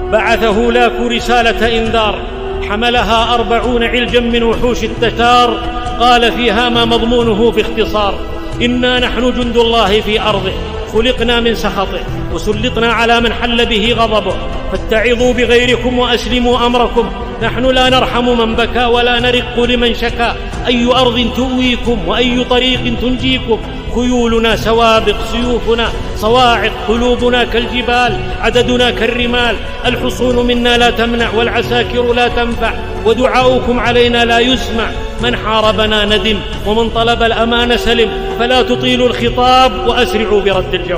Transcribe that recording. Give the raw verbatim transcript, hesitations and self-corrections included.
بعث هولاك رسالة إنذار حملها أربعون علجا من وحوش التتار، قال فيها ما مضمونه باختصار: إنا نحن جند الله في أرضه، خلقنا من سخطه وسلطنا على من حل به غضبه، فاتعظوا بغيركم وأسلموا أمركم، نحن لا نرحم من بكى ولا نرق لمن شكا، أي أرض تؤويكم وأي طريق تنجيكم، خيولنا سوابق، سيوفنا صواعق، قلوبنا كالجبال، عددنا كالرمال، الحصون منا لا تمنع والعساكر لا تنفع، ودعاؤكم علينا لا يسمع، من حاربنا ندم ومن طلب الأمان سلم، فلا تطيلوا الخطاب وأسرعوا برد الجواب.